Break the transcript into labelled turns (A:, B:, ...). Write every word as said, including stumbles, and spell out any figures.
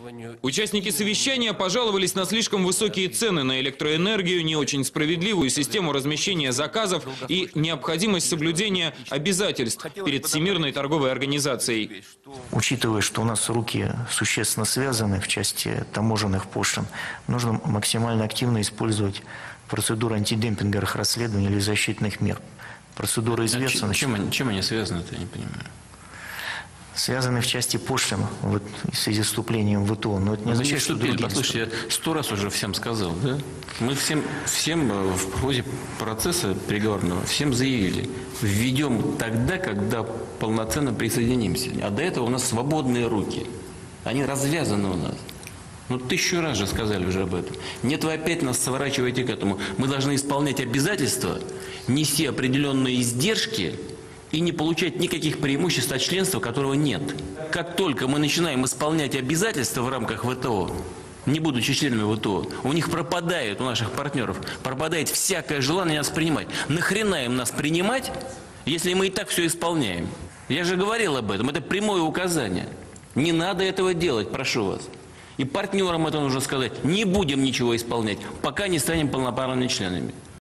A: Участники совещания пожаловались на слишком высокие цены на электроэнергию, не очень справедливую систему размещения заказов и необходимость соблюдения обязательств перед Всемирной торговой организацией.
B: Учитывая, что у нас руки существенно связаны в части таможенных пошлин, нужно максимально активно использовать процедуру антидемпинговых расследований или защитных мер. Процедура известна.
C: Чем, они, чем они связаны-то, я не понимаю.
B: Связаны в части пошлин вот, в связи с вступлением в ВТО. Но это не означает, что другие.
C: Послушайте, я сто раз уже всем сказал, да? Мы всем, всем в ходе процесса переговорного всем заявили, введем тогда, когда полноценно присоединимся. А до этого у нас свободные руки. Они развязаны у нас. Ну, тысячу раз же сказали уже об этом. Нет, вы опять нас сворачиваете к этому. Мы должны исполнять обязательства, нести определенные издержки и не получать никаких преимуществ от членства, которого нет. Как только мы начинаем исполнять обязательства в рамках ВТО, не будучи членами ВТО, у них пропадает, у наших партнеров, пропадает всякое желание нас принимать. Нахрена им нас принимать, если мы и так все исполняем? Я же говорил об этом, это прямое указание. Не надо этого делать, прошу вас. И партнерам это нужно сказать, не будем ничего исполнять, пока не станем полноправными членами.